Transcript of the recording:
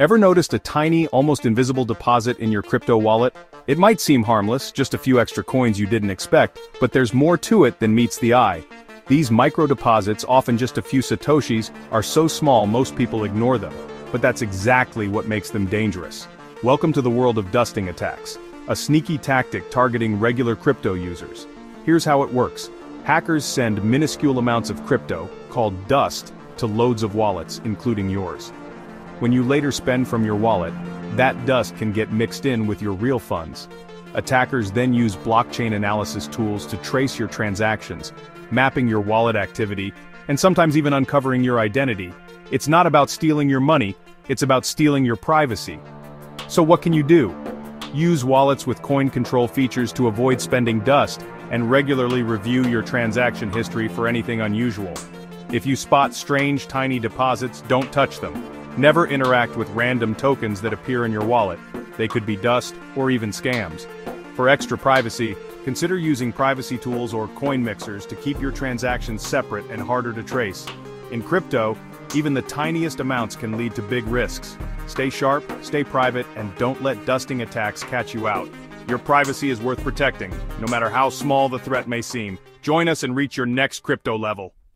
Ever noticed a tiny, almost invisible deposit in your crypto wallet? It might seem harmless, just a few extra coins you didn't expect, but there's more to it than meets the eye. These micro deposits, often just a few satoshis, are so small most people ignore them. But that's exactly what makes them dangerous. Welcome to the world of dusting attacks, a sneaky tactic targeting regular crypto users. Here's how it works. Hackers send minuscule amounts of crypto, called dust, to loads of wallets, including yours. When you later spend from your wallet, that dust can get mixed in with your real funds. Attackers then use blockchain analysis tools to trace your transactions, mapping your wallet activity, and sometimes even uncovering your identity. It's not about stealing your money, it's about stealing your privacy. So what can you do? Use wallets with coin control features to avoid spending dust, and regularly review your transaction history for anything unusual. If you spot strange, tiny deposits, don't touch them. Never interact with random tokens that appear in your wallet. They could be dust or even scams. For extra privacy, consider using privacy tools or coin mixers to keep your transactions separate and harder to trace. In crypto, even the tiniest amounts can lead to big risks. Stay sharp, stay private, and don't let dusting attacks catch you out. Your privacy is worth protecting, no matter how small the threat may seem. Join us and reach your next crypto level.